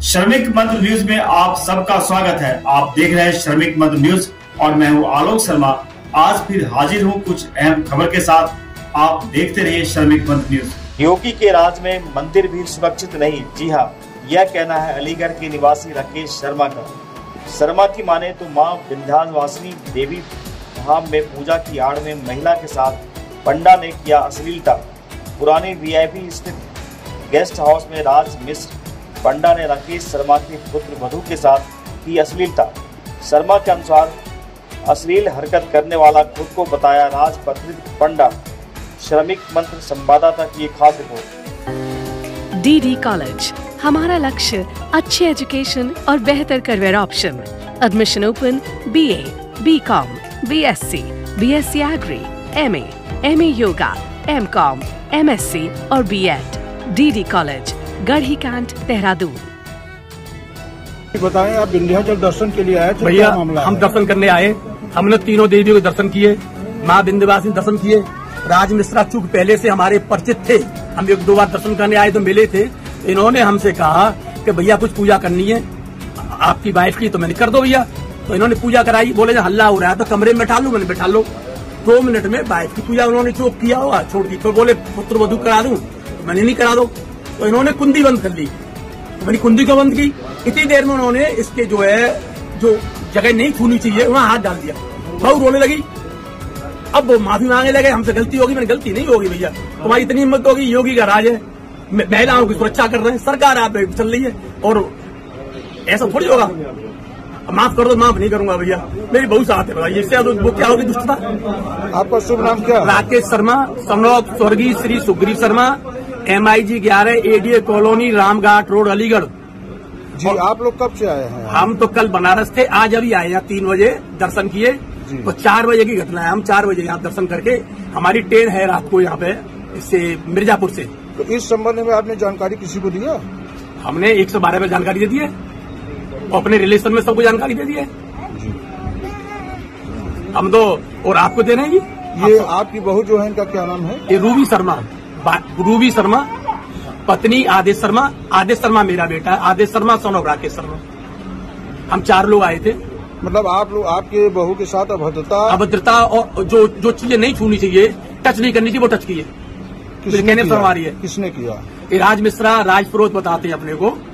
श्रमिक मंत्र न्यूज में आप सबका स्वागत है। आप देख रहे हैं श्रमिक मंत्र न्यूज और मैं हूं आलोक शर्मा। आज फिर हाजिर हूं कुछ अहम खबर के साथ। आप देखते रहिए श्रमिक मंत्र न्यूज। योगी के राज में मंदिर भी सुरक्षित नहीं। जी हां, यह कहना है अलीगढ़ के निवासी राकेश शर्मा का। शर्मा की माने तो मां विंध्यवासिनी देवी धाम में पूजा की आड़ में महिला के साथ पंडा ने किया अश्लीलता। पुरानी वीआईपी स्थित गेस्ट हाउस में राज मिश्र पंडा ने राकेश शर्मा के पुत्र वधू के साथ की अश्लीलता। शर्मा के अनुसार अश्लील हरकत करने वाला खुद को बताया राजपत्रित पंडा। श्रमिक मंत्र संवाददाता की एक खास रिपोर्ट। डीडी कॉलेज, हमारा लक्ष्य अच्छी एजुकेशन और बेहतर career option. Admission open BA, BCom, BSc, BSc agri, MA yoga, MCom, MSc और B.Ed। DD college, Garhi cantt, Dehradun. बताएं, आप विंध्याचल दर्शन के लिए आए थे? भैया, हम दर्शन करने आए। हमने तीनों देवियों के दर्शन किए, माँ विंध्यवासिनी दर्शन किए। राज मिश्रा चूंकि पहले से हमारे परिचित थे, हम 1-2 बार दर्शन करने आए तो मिले थे। इन्होंने हमसे कहा कि भैया कुछ पूजा करनी है आपकी वाइफ की, तो मैंने कर दो भैया। तो इन्होंने पूजा कराई। बोले हल्ला हो रहा है तो कमरे में बैठा लूं। मैंने बैठा लो। 2 मिनट में वाइफ की पूजा उन्होंने चोक किया होगा छोड़ दी। तो बोले पुत्र वधू करा दूं, तो मैंने नहीं करा दो। तो इन्होंने कुंडी बंद कर ली। तो मैंने कुंडी को बंद की। इतनी देर में उन्होंने इसके जो जगह नहीं छूनी चाहिए वहां हाथ डाल दिया। बहू रोने लगी। अब वो माफी मांगने लगे, हमसे गलती होगी। मैंने गलती नहीं होगी भैया, तुम्हारी इतनी हिम्मत होगी। योगी का राज है, महिलाओं की सुरक्षा कर रहे हैं, सरकार आप चल रही है और ऐसा थोड़ी होगा। माफ कर दो। माफ नहीं करूंगा भैया, मेरी बहुत साथ है। बताइए इससे वो क्या होगी दुष्टता। आपका शुभ नाम क्या? राकेश शर्मा, सनौत स्वर्गीय Shri Sugriv Sharma, MIG 11 ADA colony, Ramghat road, Aligarh. जी, आप लोग कब से आए हैं? हम तो कल बनारस थे, आज अभी आए हैं। 3 बजे दर्शन किए। तो 4 बजे की घटना है। हम 4 बजे यहाँ दर्शन करके, हमारी ट्रेन है रात को यहाँ पे इससे मिर्जापुर से। तो इस संबंध में आपने जानकारी किसी को दिया? हमने 112 में जानकारी दे दी है और अपने रिलेशन में सबको जानकारी दे दी है। हम तो और आपको दे रहे हैं जी। ये आपकी बहू जो है, इनका क्या नाम है? ये रूबी शर्मा, पत्नी आदेश शर्मा। आदेश शर्मा मेरा बेटा है। Adesh Sharma son of Rakesh Sharma. हम 4 लोग आए थे। मतलब आप लोग, आपके बहू के साथ अभद्रता और जो चीजें नहीं छूनी चाहिए, टच नहीं करनी चाहिए, वो टच की है। किसने किया? किसने किया? किसने किया? राज मिश्रा, राज पुरोहित बताते हैं अपने को।